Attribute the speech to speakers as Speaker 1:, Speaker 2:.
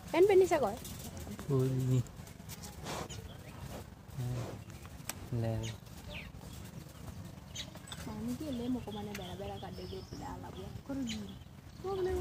Speaker 1: Pen bisa kok.
Speaker 2: Ini. Lel.
Speaker 1: Ini dia mau kemana bela-bela kadek dia tidak alap ya. Kau